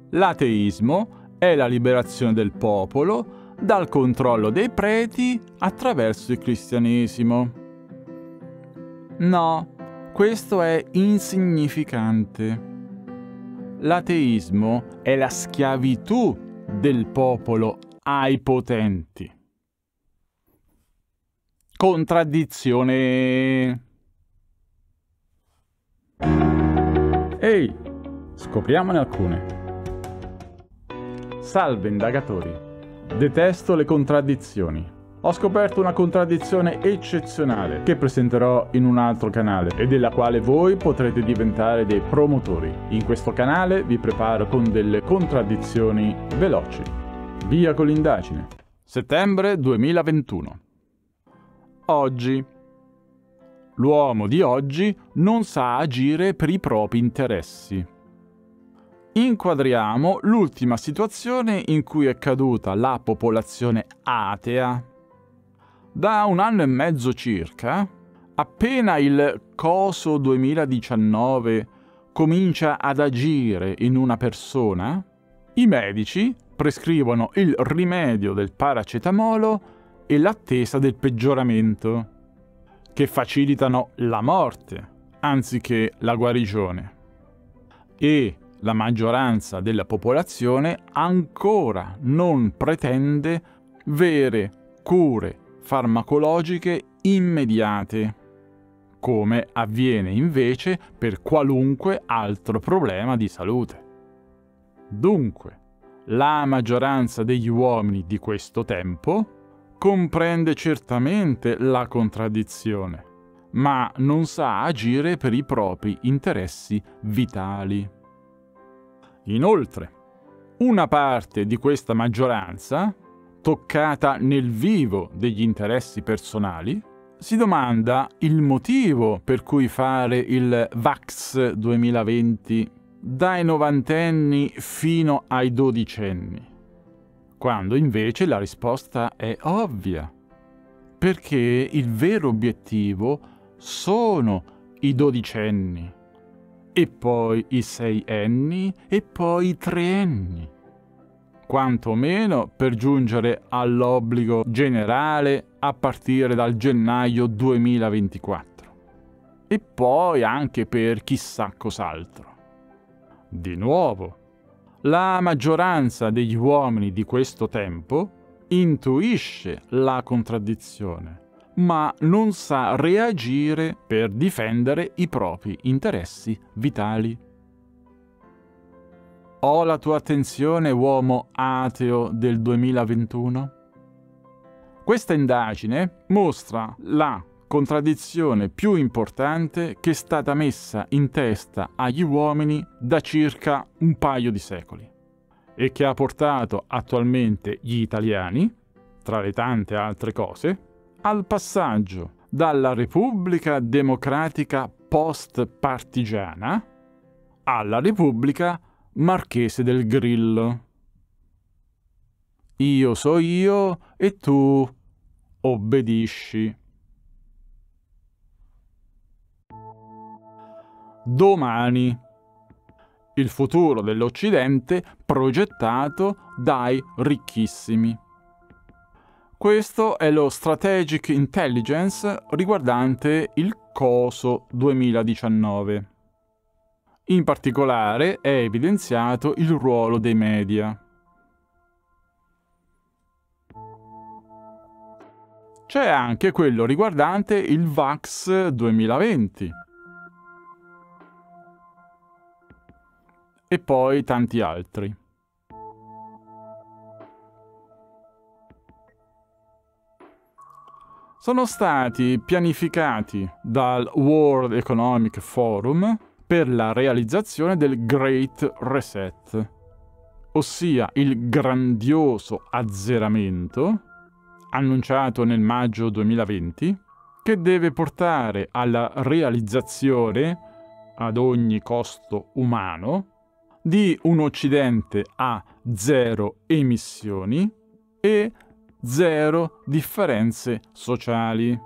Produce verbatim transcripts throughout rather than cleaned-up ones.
L'ateismo è la liberazione del popolo dal controllo dei preti attraverso il cristianesimo. No, questo è insignificante. L'ateismo è la schiavitù del popolo ai potenti. Contraddizione. Ehi, scopriamone alcune. Salve indagatori. Detesto le contraddizioni. Ho scoperto una contraddizione eccezionale che presenterò in un altro canale e della quale voi potrete diventare dei promotori. In questo canale vi preparo con delle contraddizioni veloci. Via con l'indagine. Settembre duemilaventuno. Oggi. L'uomo di oggi non sa agire per i propri interessi. Inquadriamo l'ultima situazione in cui è caduta la popolazione atea. Da un anno e mezzo circa, appena il coso duemiladiciannove comincia ad agire in una persona, i medici prescrivono il rimedio del paracetamolo e l'attesa del peggioramento, che facilitano la morte anziché la guarigione. E la maggioranza della popolazione ancora non pretende vere cure farmacologiche immediate, come avviene invece per qualunque altro problema di salute. Dunque, la maggioranza degli uomini di questo tempo comprende certamente la contraddizione, ma non sa agire per i propri interessi vitali. Inoltre, una parte di questa maggioranza, toccata nel vivo degli interessi personali, si domanda il motivo per cui fare il Vax duemilaventi dai novantenni fino ai dodicenni, quando invece la risposta è ovvia, perché il vero obiettivo sono i dodicenni, e poi i seienni, e poi i treenni, quanto meno per giungere all'obbligo generale a partire dal gennaio duemilaventiquattro, e poi anche per chissà cos'altro. Di nuovo, la maggioranza degli uomini di questo tempo intuisce la contraddizione, ma non sa reagire per difendere i propri interessi vitali. Ho la tua attenzione, uomo ateo del duemilaventuno? Questa indagine mostra la contraddizione più importante che è stata messa in testa agli uomini da circa un paio di secoli e che ha portato attualmente gli italiani, tra le tante altre cose, al passaggio dalla Repubblica Democratica post-partigiana alla Repubblica Marchese del Grillo. Io so io e tu obbedisci. Domani. Il futuro dell'Occidente progettato dai ricchissimi. Questo è lo Strategic Intelligence riguardante il coso duemiladiciannove. In particolare è evidenziato il ruolo dei media. C'è anche quello riguardante il Vax duemilaventi. E poi tanti altri. Sono stati pianificati dal World Economic Forum per la realizzazione del Great Reset, ossia il grandioso azzeramento, annunciato nel maggio duemilaventi, che deve portare alla realizzazione, ad ogni costo umano, di un Occidente a zero emissioni e zero differenze sociali.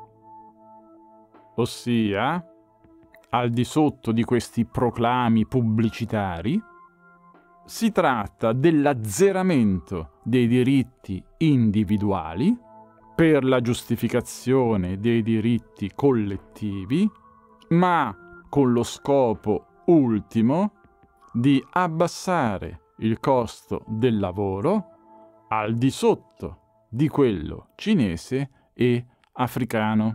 Ossia, al di sotto di questi proclami pubblicitari, si tratta dell'azzeramento dei diritti individuali per la giustificazione dei diritti collettivi, ma con lo scopo ultimo di abbassare il costo del lavoro al di sotto di quello cinese e africano.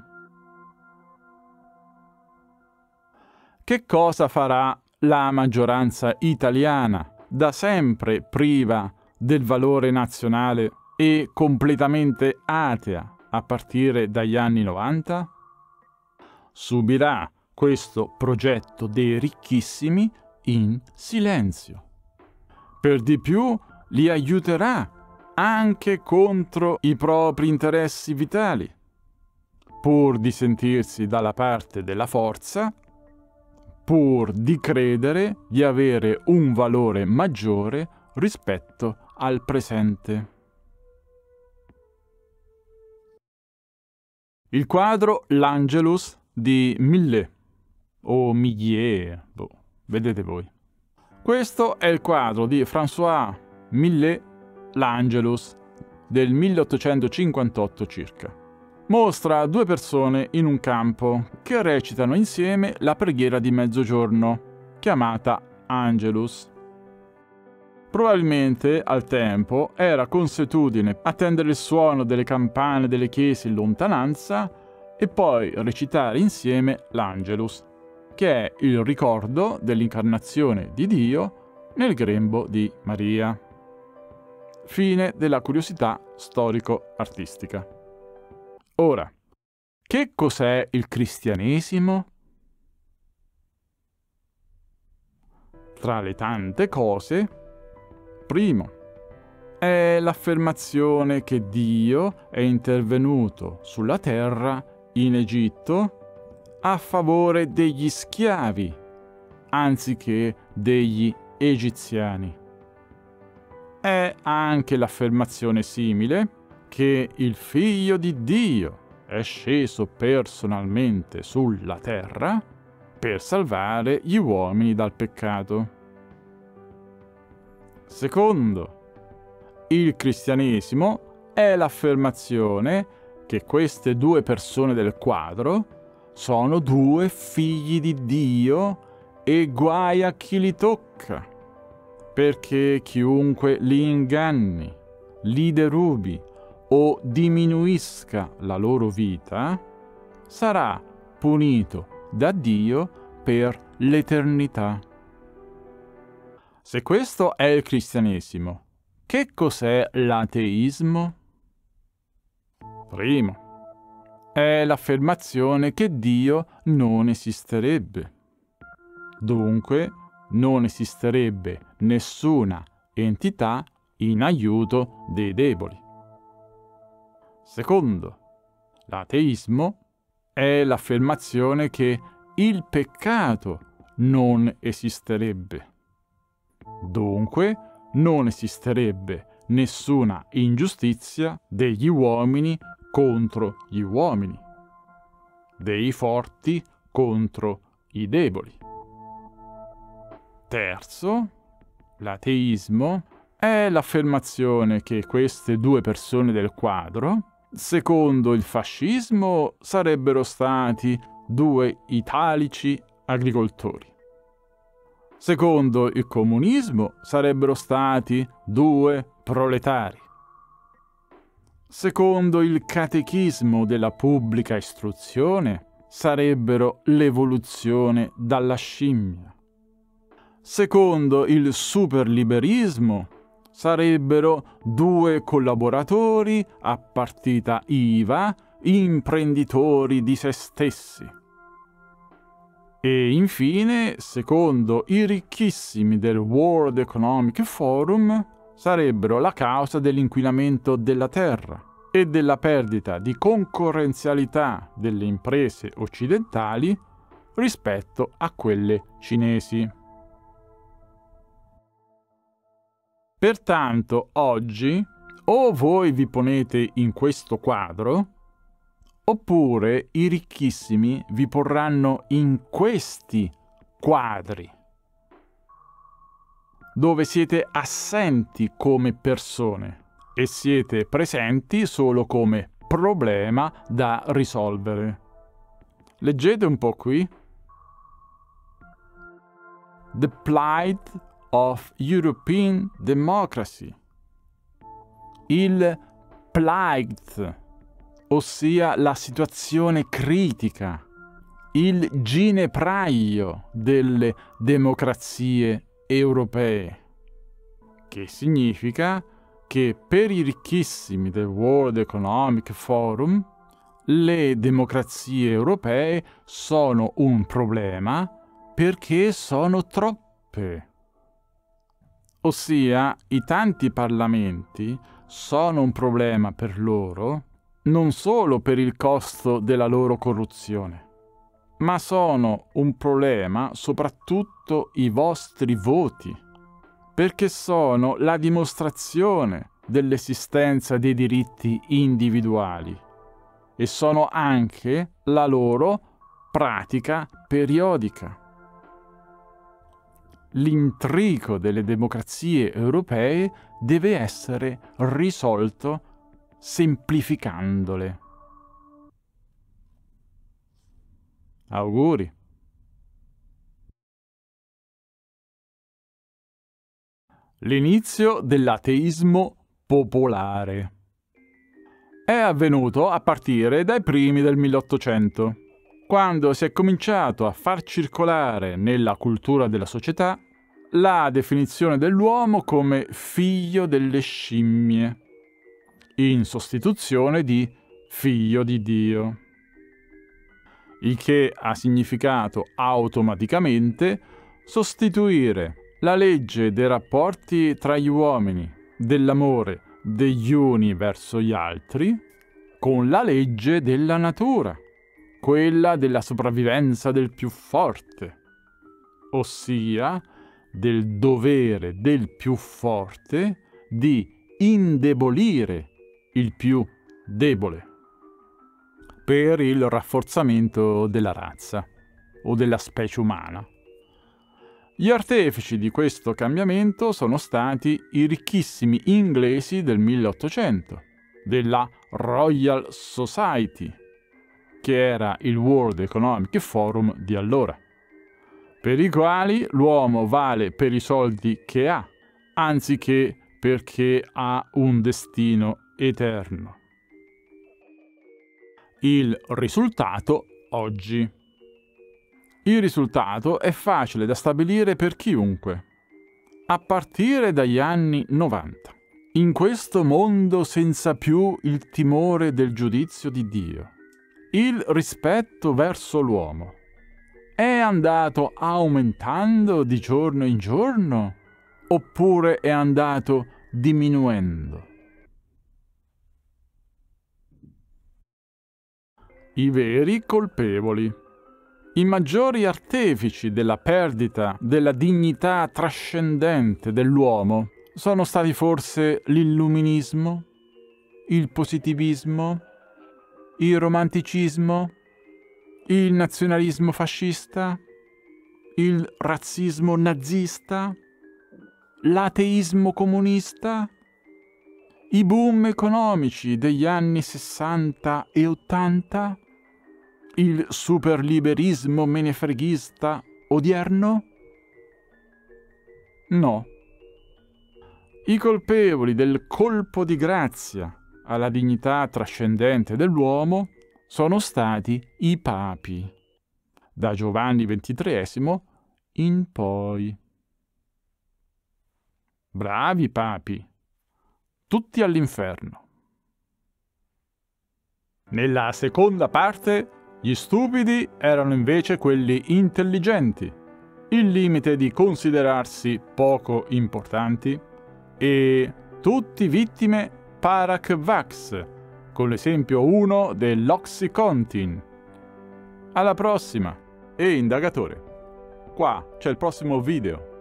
Che cosa farà la maggioranza italiana, da sempre priva del valore nazionale e completamente atea a partire dagli anni novanta? Subirà questo progetto dei ricchissimi in silenzio. Per di più, li aiuterà anche contro i propri interessi vitali, pur di sentirsi dalla parte della forza, pur di credere di avere un valore maggiore rispetto al presente. Il quadro L'Angelus di Millet, o Millet, boh, vedete voi. Questo è il quadro di François Millet, L'Angelus, del milleottocentocinquantotto circa. Mostra due persone in un campo che recitano insieme la preghiera di mezzogiorno, chiamata Angelus. Probabilmente al tempo era consuetudine attendere il suono delle campane delle chiese in lontananza e poi recitare insieme l'Angelus, che è il ricordo dell'incarnazione di Dio nel grembo di Maria. Fine della curiosità storico-artistica. Ora, che cos'è il cristianesimo? Tra le tante cose, primo, è l'affermazione che Dio è intervenuto sulla terra in Egitto a favore degli schiavi, anziché degli egiziani. È anche l'affermazione simile che il Figlio di Dio è sceso personalmente sulla terra per salvare gli uomini dal peccato. Secondo, il cristianesimo è l'affermazione che queste due persone del quadro sono due figli di Dio e guai a chi li tocca, perché chiunque li inganni, li derubi o diminuisca la loro vita sarà punito da Dio per l'eternità. Se questo è il cristianesimo, che cos'è l'ateismo? Primo, è l'affermazione che Dio non esisterebbe. Dunque, non esisterebbe nessuna entità in aiuto dei deboli. Secondo, l'ateismo è l'affermazione che il peccato non esisterebbe. Dunque, non esisterebbe nessuna ingiustizia degli uomini contro gli uomini, dei forti contro i deboli. Terzo, l'ateismo è l'affermazione che queste due persone del quadro, secondo il fascismo, sarebbero stati due italici agricoltori. Secondo il comunismo sarebbero stati due proletari. Secondo il catechismo della pubblica istruzione sarebbero l'evoluzione dalla scimmia. Secondo il superliberismo sarebbero due collaboratori a partita I V A, imprenditori di se stessi. E infine, secondo i ricchissimi del World Economic Forum, sarebbero la causa dell'inquinamento della terra e della perdita di concorrenzialità delle imprese occidentali rispetto a quelle cinesi. Pertanto oggi o voi vi ponete in questo quadro, oppure i ricchissimi vi porranno in questi quadri. dove siete assenti come persone e siete presenti solo come problema da risolvere. Leggete un po' qui. The plight of European democracy. Il plight, ossia la situazione critica, il ginepraio delle democrazie europee, che significa che per i ricchissimi del World Economic Forum le democrazie europee sono un problema perché sono troppe. Ossia, i tanti parlamenti sono un problema per loro non solo per il costo della loro corruzione, ma sono un problema soprattutto i vostri voti, perché sono la dimostrazione dell'esistenza dei diritti individuali e sono anche la loro pratica periodica. L'intrico delle democrazie europee deve essere risolto semplificandole. Auguri. L'inizio dell'ateismo popolare è avvenuto a partire dai primi del milleottocento, quando si è cominciato a far circolare nella cultura della società la definizione dell'uomo come figlio delle scimmie, in sostituzione di figlio di Dio, il che ha significato automaticamente sostituire la legge dei rapporti tra gli uomini, dell'amore degli uni verso gli altri, con la legge della natura, quella della sopravvivenza del più forte, ossia del dovere del più forte di indebolire il più debole per il rafforzamento della razza o della specie umana. Gli artefici di questo cambiamento sono stati i ricchissimi inglesi del milleottocento, della Royal Society, che era il World Economic Forum di allora, per i quali l'uomo vale per i soldi che ha, anziché perché ha un destino eterno. Il risultato oggi. Il risultato è facile da stabilire per chiunque. A partire dagli anni novanta, in questo mondo senza più il timore del giudizio di Dio, il rispetto verso l'uomo è andato aumentando di giorno in giorno oppure è andato diminuendo? I veri colpevoli. I maggiori artefici della perdita della dignità trascendente dell'uomo sono stati forse l'illuminismo, il positivismo, il romanticismo, il nazionalismo fascista, il razzismo nazista, l'ateismo comunista, i boom economici degli anni sessanta e ottanta, il superliberismo menefreghista odierno? No. I colpevoli del colpo di grazia alla dignità trascendente dell'uomo sono stati i papi, da Giovanni ventitreesimo in poi. Bravi papi, tutti all'inferno. Nella seconda parte, gli stupidi erano invece quelli intelligenti, il limite di considerarsi poco importanti, e tutti vittime Parak-Vax, con l'esempio uno dell'Oxycontin. Alla prossima, e indagatore. Qua c'è il prossimo video.